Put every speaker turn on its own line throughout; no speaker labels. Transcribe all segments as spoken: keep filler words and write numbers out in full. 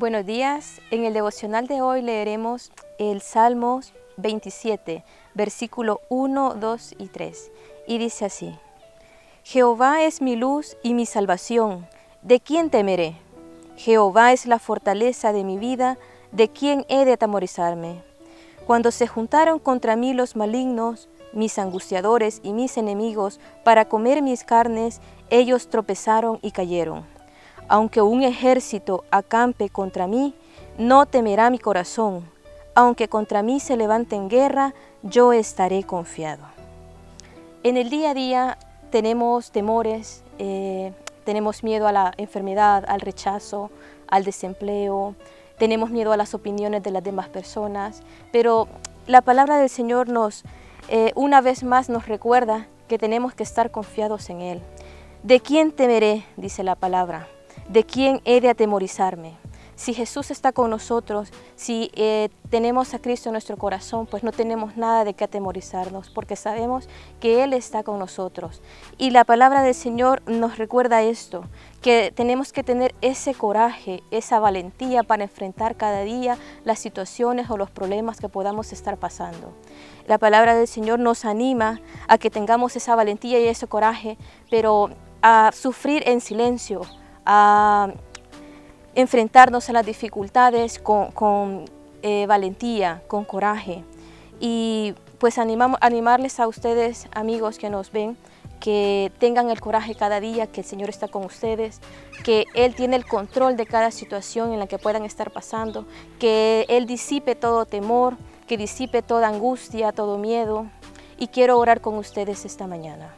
Buenos días. En el devocional de hoy leeremos el Salmos veintisiete, versículo uno, dos y tres. Y dice así: Jehová es mi luz y mi salvación, ¿de quién temeré? Jehová es la fortaleza de mi vida, ¿de quién he de atemorizarme? Cuando se juntaron contra mí los malignos, mis angustiadores y mis enemigos, para comer mis carnes, ellos tropezaron y cayeron. Aunque un ejército acampe contra mí, no temerá mi corazón. Aunque contra mí se levante en guerra, yo estaré confiado. En el día a día tenemos temores, eh, tenemos miedo a la enfermedad, al rechazo, al desempleo, tenemos miedo a las opiniones de las demás personas, pero la palabra del Señor nos, eh, una vez más nos recuerda que tenemos que estar confiados en Él. ¿De quién temeré?, dice la palabra. ¿De quién he de atemorizarme? Si Jesús está con nosotros, si eh, tenemos a Cristo en nuestro corazón, pues no tenemos nada de qué atemorizarnos, porque sabemos que Él está con nosotros. Y la palabra del Señor nos recuerda esto, que tenemos que tener ese coraje, esa valentía para enfrentar cada día las situaciones o los problemas que podamos estar pasando. La palabra del Señor nos anima a que tengamos esa valentía y ese coraje, pero a sufrir en silencio, a enfrentarnos a las dificultades con, con eh, valentía, con coraje. Y pues animamos, animarles a ustedes, amigos que nos ven, que tengan el coraje cada día, que el Señor está con ustedes, que Él tiene el control de cada situación en la que puedan estar pasando, que Él disipe todo temor, que disipe toda angustia, todo miedo. Y quiero orar con ustedes esta mañana.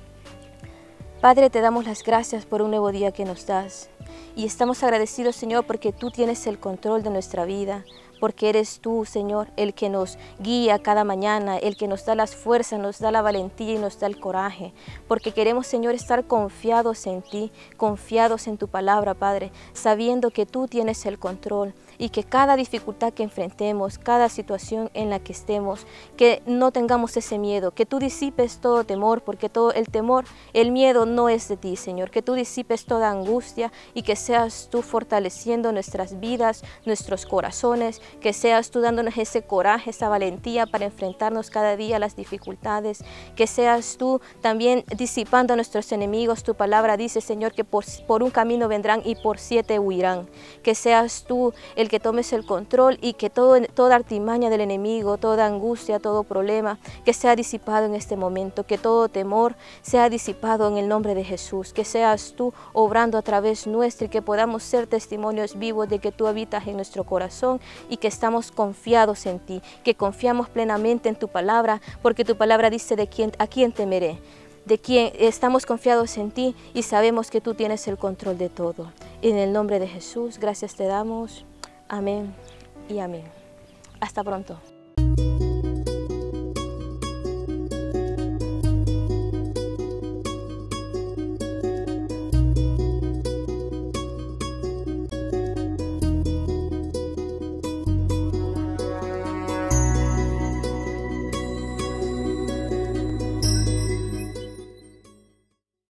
Padre, te damos las gracias por un nuevo día que nos das. Y estamos agradecidos, Señor, porque tú tienes el control de nuestra vida, porque eres tú, Señor, el que nos guía cada mañana, el que nos da las fuerzas, nos da la valentía y nos da el coraje, porque queremos, Señor, estar confiados en ti, confiados en tu palabra, Padre, sabiendo que tú tienes el control y que cada dificultad que enfrentemos, cada situación en la que estemos, que no tengamos ese miedo, que tú disipes todo temor, porque todo el temor, el miedo no es de ti, Señor, que tú disipes toda angustia y que seas tú fortaleciendo nuestras vidas, nuestros corazones, que seas tú dándonos ese coraje, esa valentía para enfrentarnos cada día a las dificultades, que seas tú también disipando a nuestros enemigos. Tu palabra dice, Señor, que por, por un camino vendrán y por siete huirán, que seas tú el que tomes el control y que todo, toda artimaña del enemigo, toda angustia, todo problema, que sea disipado en este momento, que todo temor sea disipado en el nombre de Jesús, que seas tú obrando a través nuestro y que podamos ser testimonios vivos de que tú habitas en nuestro corazón y que estamos confiados en ti, que confiamos plenamente en tu palabra, porque tu palabra dice de quién, a quién temeré, de quién estamos confiados en ti y sabemos que tú tienes el control de todo. En el nombre de Jesús, gracias te damos. Amén y amén. Hasta pronto.